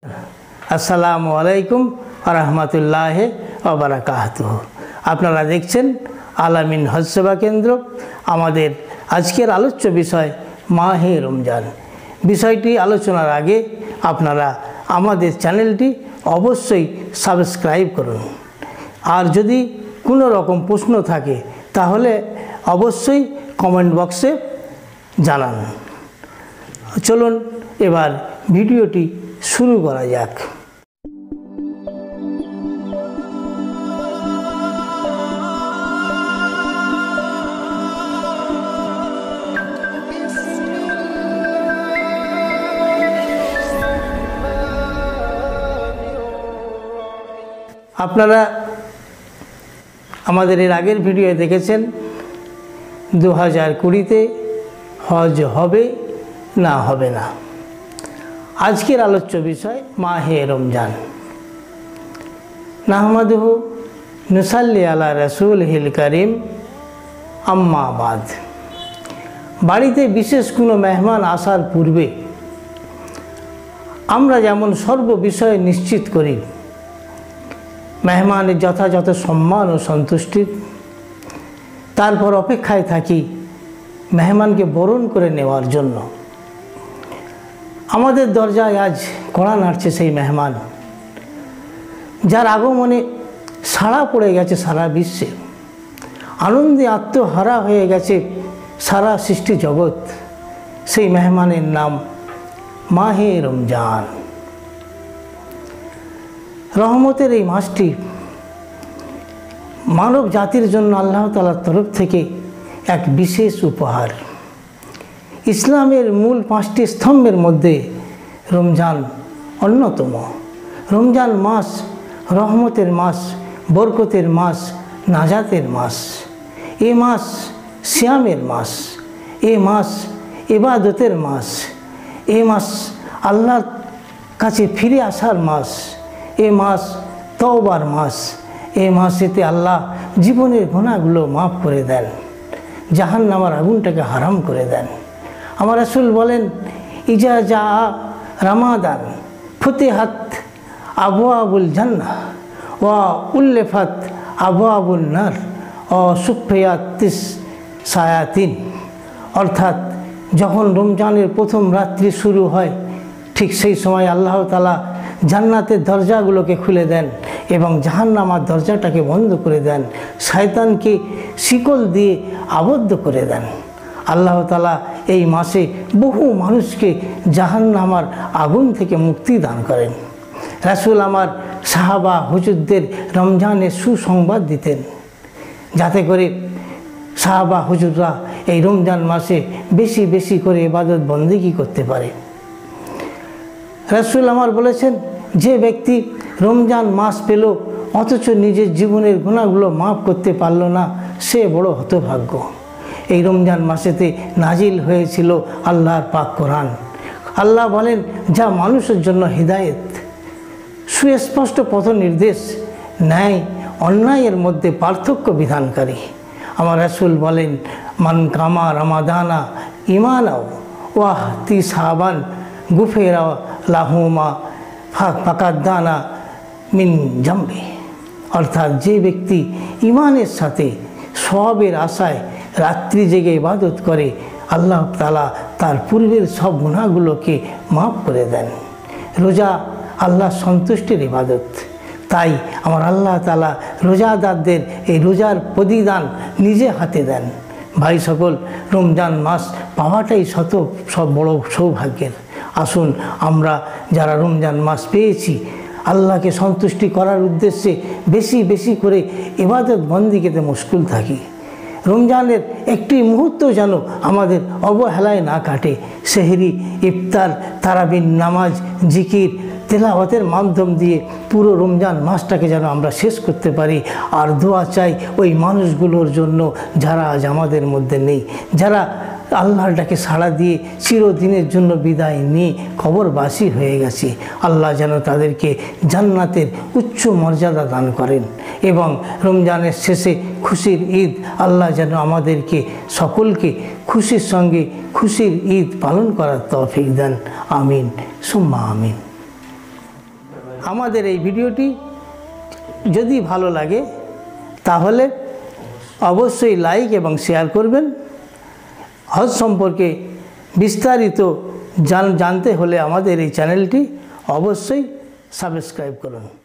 আসসালামু আলাইকুম রহমতুল্লাহি ওয়া বারাকাতুহু। আপনারা দেখছেন আল-আমিন হজ সেবা কেন্দ্র। আমাদের আজকের আলোচ্য বিষয় মাহে রমজান। বিষয়টি আলোচনার আগে আপনারা আমাদের চ্যানেলটি অবশ্যই সাবস্ক্রাইব করুন। আর যদি কোনো রকম প্রশ্ন থাকে তাহলে অবশ্যই কমেন্ট বক্সে জানান। চলুন এবার ভিডিওটি শুরু করা যাক। আপনারা আমাদের এর আগের ভিডিও দেখেছেন 2020-তে হজ হবে না হবে না। আজকের আলোচ্য বিষয় মাহে রমজান। নাহমাদুহু নুসাল্লি আলা রাসূলিহিল কারীম, আম্মা বাদ। বাড়িতে বিশেষ কোনো মেহমান আসার পূর্বে আমরা যেমন সর্ব বিষয়ে নিশ্চিত করি মেহমানের যথাযথ সম্মান ও সন্তুষ্টি, তারপর অপেক্ষায় থাকি মেহমানকে বরণ করে নেওয়ার জন্য। আমাদের দরজায় আজ কড়া নাড়ছে সেই মেহমান, যার আগমনে সাড়া পড়ে গেছে সারা বিশ্বে, আনন্দে আত্মহারা হয়ে গেছে সারা সৃষ্টি জগৎ। সেই মেহমানের নাম মাহে রমজান। রহমতের এই মাসটি মানব জাতির জন্য আল্লাহ তাআলার তরফ থেকে এক বিশেষ উপহার। ইসলামের মূল 5টি স্তম্ভের মধ্যে রমজান অন্যতম। রমজান মাস রহমতের মাস, বরকতের মাস, নাজাতের মাস। এ মাস সিয়ামের মাস, এ মাস ইবাদতের মাস, এ মাস আল্লাহর কাছে ফিরে আসার মাস, এ মাস তওবার মাস। এ মাসেতে আল্লাহ জীবনের গুনাহগুলো মাফ করে দেন, জাহান্নামের আগুনটাকে হারাম করে দেন। আমার রাসূল বলেন, ইজা জা রমাদান ফুতিহাত আবওয়াবুল জান্নাহ ওয়া উল্লিফাত আবওয়াবুন নার ওয়া সুফিয়াতিস শায়াতিন। অর্থাৎ যখন রমজানের প্রথম রাত্রি শুরু হয় ঠিক সেই সময় আল্লাহ তাআলা জান্নাতের দরজাগুলোকে খুলে দেন এবং জাহান্নামের দরজাটাকে বন্ধ করে দেন, শয়তানকে শিকল দিয়ে আবদ্ধ করে দেন। আল্লাহ তাআলা এই মাসে বহু মানুষকে জাহান্নামের আগুন থেকে মুক্তি দান করেন। রাসূল আমার সাহাবা হুজুরদের রমজানের সুসংবাদ দিতেন, যাতে করে সাহাবা হুজুররা এই রমজান মাসে বেশি বেশি করে ইবাদত বন্দেগী করতে পারে। রাসূল আমার বলেছেন, যে ব্যক্তি রমজান মাস পেল অথচ নিজের জীবনের গুনাহগুলো মাফ করতে পারল না, সে বড় হতভাগ্য। এই রমজান মাসেতে নাজিল হয়েছিল আল্লাহর পাক কোরআন। আল্লাহ বলেন, যা মানুষের জন্য হিদায়েত, সুস্পষ্ট পথ নির্দেশ, ন্যায় অন্যায়ের মধ্যে পার্থক্য বিধানকারী। আমার রাসূল বলেন, মান কামা রমাদানা ঈমানাও ওয়া ইহতিসাবান গুফিরা লাহু মা ফাকাদ্দানা মিন জামবি। অর্থাৎ যে ব্যক্তি ঈমানের সাথে সওয়াবের আশায় রাত্রি জেগে ইবাদত করে, আল্লাহ তাআলা তার পূর্বের সব গুনাহগুলোকে মাফ করে দেন। রোজা আল্লাহর সন্তুষ্টির ইবাদত, তাই আমার আল্লাহ তাআলা রোজাদারদের এই রোজার প্রতিদান নিজে হাতে দেন। ভাই সকল, রমজান মাস পাওয়াটাই সব বড় সৌভাগ্যের। আসুন আমরা যারা রমজান মাস পেয়েছি আল্লাহকে সন্তুষ্টি করার উদ্দেশ্যে বেশি বেশি করে ইবাদত বন্দেগীতে মশগুল থাকি। রমজানের একটি মুহূর্ত যেন আমাদের অবহেলায় না কাটে। সেহরি, ইফতার, তারাবির নামাজ, জিকির, তেলাওয়াতের মাধ্যম দিয়ে পুরো রমজান মাসটাকে যেন আমরা শেষ করতে পারি। আর দোয়া চাই ওই মানুষগুলোর জন্য যারা আজ আমাদের মধ্যে নেই, যারা আল্লাহর ডাকে সাড়া দিয়ে চিরদিনের জন্য বিদায় নিয়ে কবরবাসী হয়ে গেছে। আল্লাহ যেন তাদেরকে জান্নাতের উচ্চ মর্যাদা দান করেন এবং রমজানের শেষে খুশির ঈদ আল্লাহ যেন আমাদেরকে সকলকে খুশির সঙ্গে খুশির ঈদ পালন করার তৌফিক দেন। আমিন সুম্মা আমিন। আমাদের এই ভিডিওটি যদি ভালো লাগে তাহলে অবশ্যই লাইক এবং শেয়ার করবেন। হজ সম্পর্কে বিস্তারিত জানতে হলে আমাদের এই চ্যানেলটি অবশ্যই সাবস্ক্রাইব করুন।